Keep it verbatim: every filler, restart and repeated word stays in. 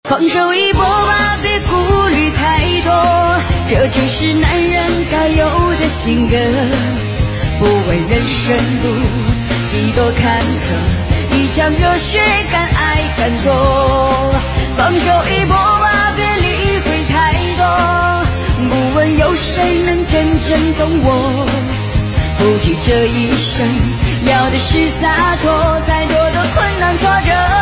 放手一搏吧，别顾虑太多，这就是男人该有的性格。不问人生路几多坎坷，一腔热血敢爱敢做。放手一搏吧，别理会太多，不问有谁能真正懂我。不计这一生，要的是洒脱，再多的困难挫折